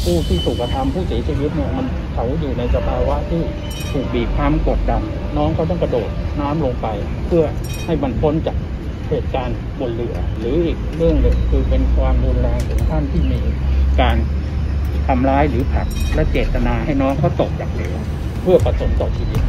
ผู้ที่ถูกกระทำผู้เสียชีวิตเนี่ยมันเขาอยู่ในสภาวะที่ถูกบีบคั้นกดดันน้องเขาต้องกระโดดน้ำลงไปเพื่อให้มันพ้นจากเหตุการณ์บนเรือหรืออีกเรื่องหนึ่งคือเป็นความรุนแรงถึงขั้นที่มีการทำร้ายหรือผลักและเจตนาให้น้องเขาตกจากเรือเพื่อประสงค์ต่อชีวิต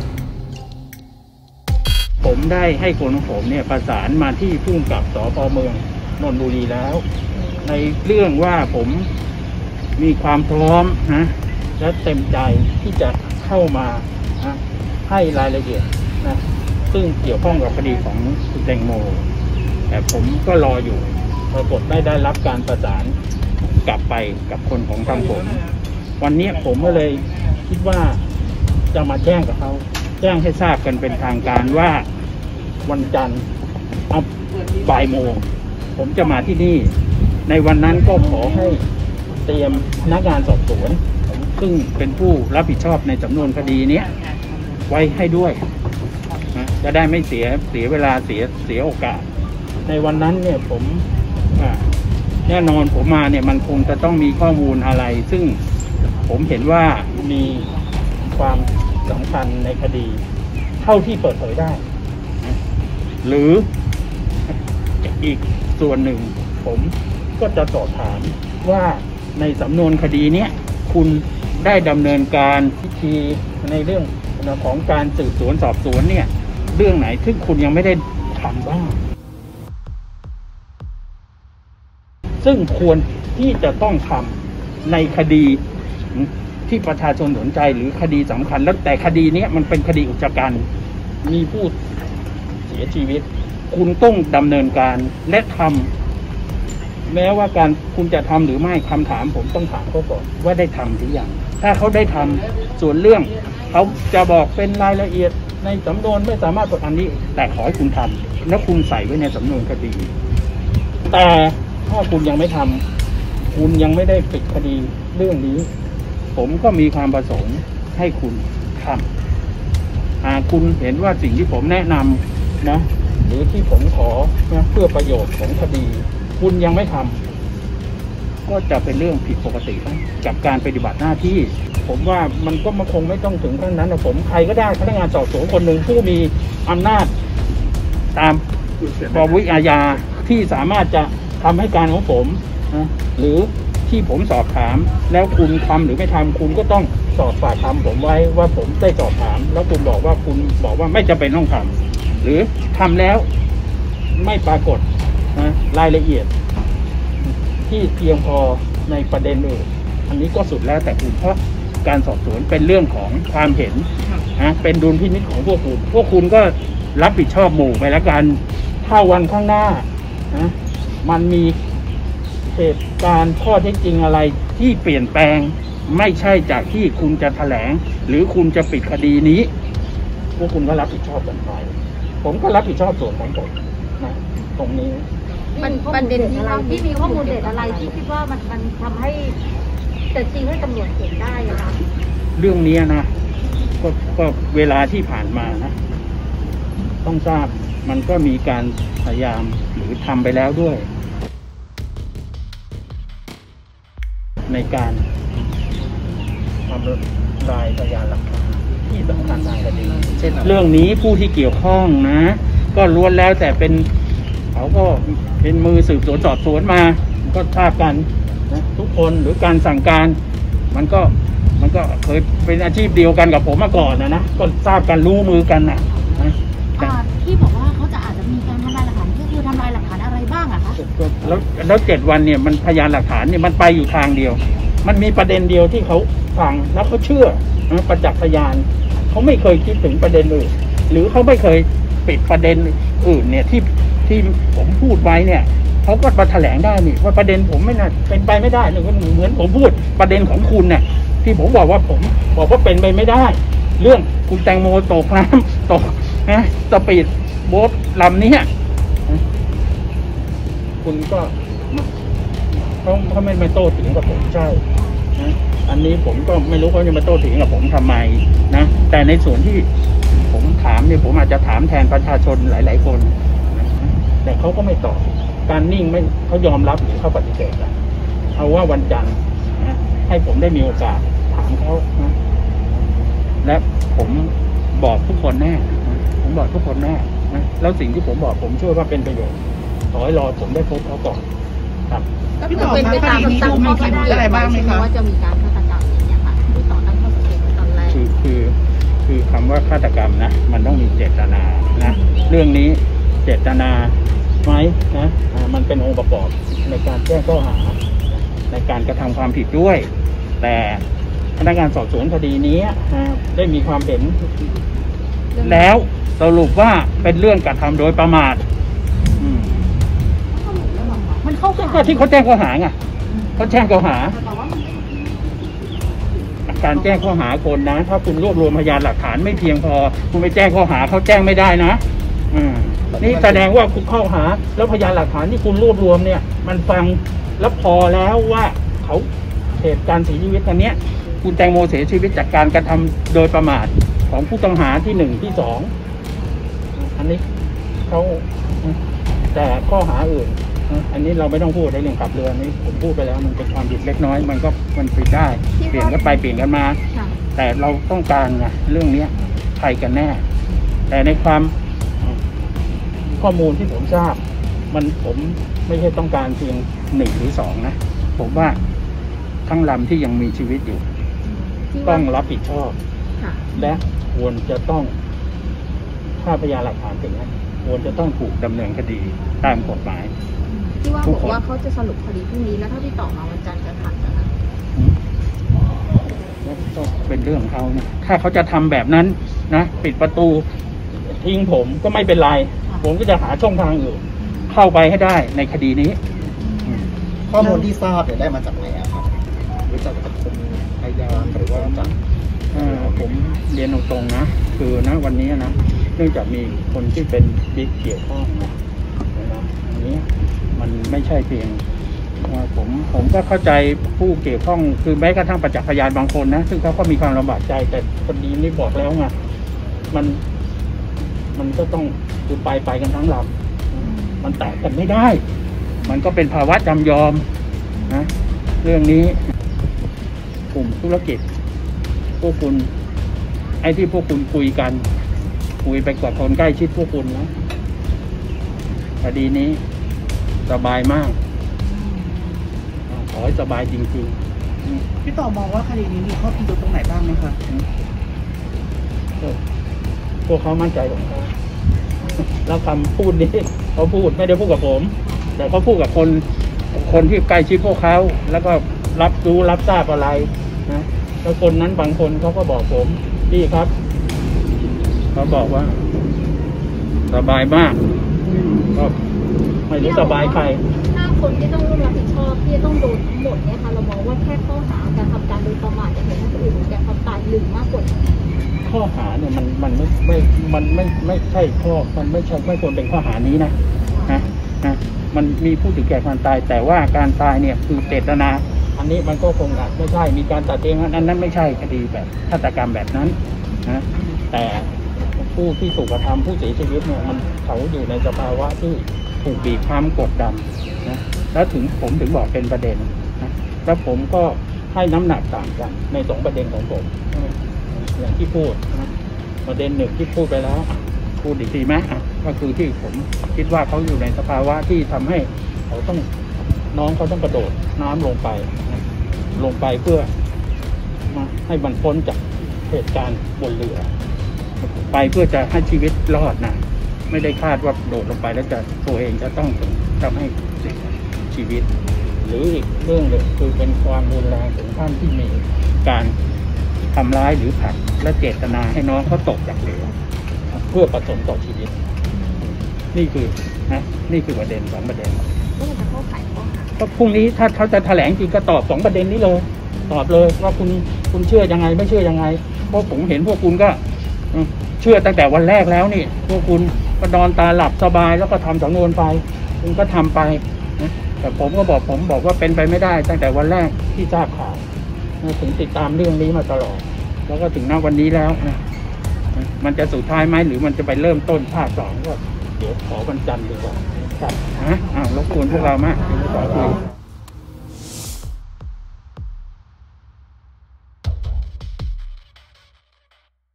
ผมได้ให้คนของผมเนี่ยประสานมาที่ผู้กำกับสภ.เมืองนนทบุรีแล้วในเรื่องว่าผมมีความพร้อมนะและเต็มใจที่จะเข้ามานะให้รายละเอียดนะซึ่งเกี่ยวข้องกับคดีของคุณแตงโมแต่ผมก็รออยู่ปรากฏไม่ได้รับการประสานกลับไปกับคนของทางผมวันนี้ผมก็เลยคิดว่าจะมาแจ้งกับเขาแจ้งให้ทราบกันเป็นทางการว่าวันจันทร์บ่ายโมงผมจะมาที่นี่ในวันนั้นก็ขอให้เตรียมพนักงานสอบสวนซึ่งเป็นผู้รับผิดชอบในสำนวนคดีนี้ไว้ให้ด้วยนะจะได้ไม่เสียเวลาเสียโอกาสในวันนั้นเนี่ยผมแน่นอนผมมาเนี่ยมันคงจะต้องมีข้อมูลอะไรซึ่งผมเห็นว่ามีความสำคัญในคดีเท่าที่เปิดเผยได้หรืออีกส่วนหนึ่งผมก็จะสอบถามว่าในสำนวนคดีนี้คุณได้ดำเนินการพิธีในเรื่องของการสืบสวนสอบสวนเนี่ยเรื่องไหนที่คุณยังไม่ได้ทำบ้างซึ่งควรที่จะต้องทำในคดีที่ประชาชนสนใจหรือคดีสำคัญแล้วแต่คดีนี้มันเป็นคดีอุกชะกันมีผู้เสียชีวิตคุณต้องดำเนินการและทำแม้ว่าการคุณจะทำหรือไม่คำถามผมต้องถามเขาก่อนว่าได้ทำหรือยังถ้าเขาได้ทำส่วนเรื่องเขาจะบอกเป็นรายละเอียดในสำนวนไม่สามารถบอกอันนี้แต่ขอให้คุณทำแล้วคุณใส่ไว้ในสำนวนคดีแต่ถ้าคุณยังไม่ทำคุณยังไม่ได้ปิดคดีเรื่องนี้ผมก็มีความประสงค์ให้คุณทำหากคุณเห็นว่าสิ่งที่ผมแนะนำนะหรือที่ผมขอนะเพื่อประโยชน์ของคดีคุณยังไม่ทำก็จะเป็นเรื่องผิดปกติกับการปฏิบัติหน้าที่ผมว่ามันก็คงไม่ต้องถึงขั้นนั้นนะผมใครก็ได้พนักงานสอบสวนคนหนึ่งผู้มีอำนาจตามปวิอาญาที่สามารถจะทำให้การของผมนะหรือที่ผมสอบถามแล้วคุณทำหรือไม่ทำคุณก็ต้องสอบปากคำผมไว้ว่าผมได้สอบถามแล้วคุณบอกว่าไม่จำเป็นต้องทำหรือทำแล้วไม่ปรากฏนะรายละเอียดที่เพียงพอในประเด็นอื่นอันนี้ก็สุดแล้วแต่คุณเพราะการสอบสวนเป็นเรื่องของความเห็นนะเป็นดุลพินิจของพวกคุณก็รับผิดชอบหมู่ไปแล้วกันถ้าวันข้างหน้านะมันมีเหตุการณ์ข้อเท็จจริงอะไรที่เปลี่ยนแปลงไม่ใช่จากที่คุณจะแถลงหรือคุณจะปิดคดีนี้พวกคุณก็รับผิดชอบกันไปผมก็รับผิดชอบส่วนของผมนะตรงนี้ประเด็นที่มีข้อมูลเด็ดอะไรที่คิดว่ามันทำให้จะชี้ให้ตำรวจเห็นได้นะคะเรื่องนี้นะก็เวลาที่ผ่านมานะต้องทราบมันก็มีการพยายามหรือทำไปแล้วด้วยในการทำลายพยานหลักฐานที่สำคัญทางคดีเช่นเรื่องนี้ผู้ที่เกี่ยวข้องนะก็ล้วนแล้วแต่เป็นเขาก็เป็นมือสืบสวนสอบสวนมาก็ทราบกันนะทุกคนหรือการสั่งการมันก็เคยเป็นอาชีพเดียวกันกับผมมาก่อนนะก็ทราบกันรู้มือกันนะที่บอกว่าเขาจะอาจจะมีการทำลายหลักฐานก็คือทำลายหลักฐานอะไรบ้างอะคะแล้ว7 วันเนี่ยมันพยานหลักฐานเนี่ยมันไปอยู่ทางเดียวมันมีประเด็นเดียวที่เขาฟังแล้วเขาเชื่อประจักษ์พยานเขาไม่เคยคิดถึงประเด็นอื่นหรือเขาไม่เคยปิดประเด็นอื่นเนี่ยที่ผมพูดไว้เนี่ยเขาก็มาแถลงได้นี่ว่าประเด็นผมไม่น่าเป็นไปไม่ได้เหมือนผมพูดประเด็นของคุณเนี่ยที่ผมบอกว่าเป็นไปไม่ได้เรื่องคุณแตงโมตกน้ำตกนะสปีดโบ๊ทลำนี้คุณก็เขาไม่มาโต้ถึงกับผมใช่นะอันนี้ผมก็ไม่รู้เขาจะมาโต้ถึงกับผมทำไมนะแต่ในส่วนที่ผมถามเนี่ยผมอาจจะถามแทนประชาชนหลายๆคนแต่เขาก็ไม่ตอบการนิ่งไม่เขายอมรับหรือเขาปฏิเสธเอาว่าวันจันทร์นะให้ผมได้มีโอกาสถามเขานะและผมบอกทุกคนแน่นะผมบอกทุกคนแน่นะแล้วสิ่งที่ผมบอกผมเชื่อว่าเป็นประโยชน์ขอให้รอผมได้พบเขาก่อนครับพี่ต่อเป็นไปตามที่มีพิรุธอะไรบ้างไหมคะว่าจะมีการฆาตกรรมอย่างเงี้ยค่ะพี่ต่อตั้งข้อสังเกตตอนแรกคือคำว่าฆาตกรรมนะมันต้องมีเจตนานะเรื่องนี้เจตนาไหมนะมันเป็นองค์ประกอบในการแจ้งข้อหาในการกระทำความผิดด้วยแต่พนักงานสอบสวนคดีนี้ได้มีความเห็นแล้วสรุปว่าเป็นเรื่องกระทำโดยประมาทมันเข้าก็ที่เขาแจ้งข้อหาไงเขาแจ้งข้อหาการแจ้งข้อหาคนนะถ้าคุณรวบรวมพยานหลักฐานไม่เพียงพอคุณไปแจ้งข้อหาเขาแจ้งไม่ได้นะนี่แสดงว่าคุณข้อหาแล้วพยานหลักฐานที่คุณรวบรวมเนี่ยมันฟังแล้วพอแล้วว่าเขาเหตุการณ์เสียชีวิตอันเนี้ยคุณแตงโมเสียชีวิตจากการกระทำโดยประมาทของผู้ต้องหาที่1ที่2อันนี้เขาแต่ข้อหาอื่นอันนี้เราไม่ต้องพูดในเรื่องขับเรือนี้ผมพูดไปแล้วมันเป็นความผิดเล็กน้อยมันผิดได้เปลี่ยนกันไปเปลี่ยนกันมาแต่เราต้องการไงเรื่องนี้ใครกันแน่แต่ในความข้อมูลที่ผมทราบผมไม่ใช่ต้องการเพียง1หรือ2นะผมว่าทั้งลำที่ยังมีชีวิตอยู่ต้องรับผิดชอบและควรจะต้องถ้าพยานหลักฐานถึงนั้นควรจะต้องถูกดำเนินคดีตามกฎหมายที่ว่าบอกว่าเขาจะสรุปคดีพรุ่งนี้แล้วถ้าพี่ต่อมาวันจันทร์จะทันนะคะก็เป็นเรื่องของเขาเนี่ยถ้าเขาจะทำแบบนั้นนะปิดประตูทิ้งผมก็ไม่เป็นไรผมก็จะหาช่องทางอื่นเข้าไปให้ได้ในคดีนี้ข้อมูลที่ทราบได้มาจากไหนครับหรือจากกรมพยานหรือว่าจากผมเรียนตรงๆนะคือนะวันนี้นะเนื่องจากมีคนที่เป็นบิ๊กเกี่ยวข้องนะอันนี้มันไม่ใช่เพียงผมก็เข้าใจผู้เกี่ยวข้องคือแม้กระทั่งประจักษ์พยานบางคนนะซึ่งเขาก็มีความลำบากใจแต่คดีนี้บอกแล้วไงมันก็ต้องคือไปกันทั้งลำมันแตกกันไม่ได้มันก็เป็นภาวะจำยอมนะเรื่องนี้กลุ่มธุรกิจพวกคุณไอ้ที่พวกคุณคุยไปกับคนใกล้ชิดพวกคุณนะคดีนี้สบายมากขอให้สบายจริงๆพี่ต่อมองว่าคดีนี้มีข้อพิรุธตรงไหนบ้างไหมคะพวกเขามั่นใจของเขาแล้วคำพูดนี้เขาพูดไม่ได้พูดกับผมแต่เขาพูดกับคนที่ใกล้ชิดพวกเขาแล้วก็รับรู้รับทราบอะไรนะแล้วคนนั้นบางคนเขาก็บอกผมพี่ครับเขาบอกว่าสบายมากก็ไม่รู้สบายใครถ้าคนที่ต้องร่วมรับผิดชอบที่ต้องโดนทั้งหมดเนี่ยค่ะเรามองว่าแค่ข้อหาการทำการโดยประมาทจะเห็นให้คนอื่นแก่ความตายหรือมากกว่าข้อหาเนี่ยมันไม่ใช่ข้อมันไม่ควรเป็นข้อหานี้นะมันมีผู้ถึงแก่ความตายแต่ว่าการตายเนี่ยคือเจตนาอันนี้มันก็คงไม่ใช่มีการตัดเองอันนั้นไม่ใช่คดีแบบฆาตกรรมแบบนั้นนะแต่ผู้ที่ถูกกระทำผู้เสียชีวิตเนี่ยมันเขาอยู่ในสภาวะที่ถูกบีบคั้นกดดันนะแล้วผมถึงบอกเป็นประเด็นนะแล้วผมก็ให้น้ำหนักต่างกันใน2ประเด็นของผมอย่างที่พูดนะประเด็น1ที่พูดไปแล้วพูดอีกทีไหมก็คือที่ผมคิดว่าเขาอยู่ในสภาวะที่ทำให้น้องเขาต้องกระโดดน้ำลงไปเพื่อมาให้มันพ้นจากเหตุการณ์บนเรือไปเพื่อจะให้ชีวิตรอดนะไม่ได้คาดว่าโดดลงไปแล้วตัวเองจะต้องทำให้เสียชีวิตหรืออีกเรื่องหนึ่งคือเป็นความรุนแรงถึงขั้นที่มีการทำร้ายหรือผลักและเจตนาให้น้องเขาตกจากเรือเพื่อประสงค์ต่อชีวิตนี่คือประเด็น2ประเด็นก็พรุ่งนี้ถ้าเขาจะแถลงจริงก็ตอบ2ประเด็นนี้เลยตอบเลยว่าคุณเชื่อยังไงไม่เชื่อยังไงเพราะผมเห็นพวกคุณก็เชื่อตั้งแต่วันแรกแล้วนี่พวกคุณก็นอนตาหลับสบายแล้วก็ทำสำนวนไปคุณก็ทำไปนะแต่ผมบอกว่าเป็นไปไม่ได้ตั้งแต่วันแรกที่ทราบข่าวถึงติดตามเรื่องนี้มาตลอดแล้วก็ถึงณวันนี้แล้วนะมันจะสุดท้ายไหมหรือมันจะไปเริ่มต้นภาค2ก็เดี๋ยวขอวันจันทร์ดีกว่าครับรบกวนพวกเรามากที่ต่อคุย